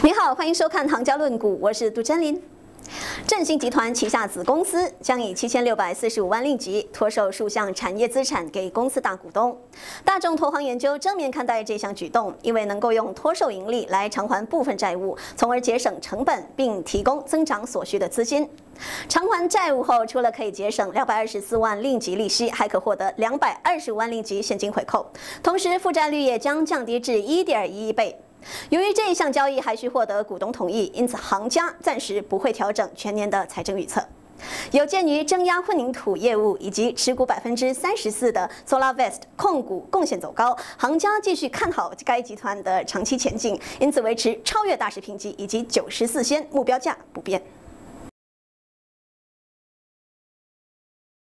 你好，欢迎收看《唐家论股》，我是杜真琳。振兴集团旗下子公司将以7645万令吉托售数项产业资产给公司大股东。大众投行研究正面看待这项举动，因为能够用托售盈利来偿还部分债务，从而节省成本，并提供增长所需的资金。偿还债务后，除了可以节省224万令吉利息，还可获得225万令吉现金回扣，同时负债率也将降低至1.11倍。 由于这一项交易还需获得股东同意，因此行家暂时不会调整全年的财政预测。有鉴于增压混凝土业务以及持股34%的 SolarVest 控股贡献走高，行家继续看好该集团的长期前景，因此维持超越大市评级以及94仙目标价不变。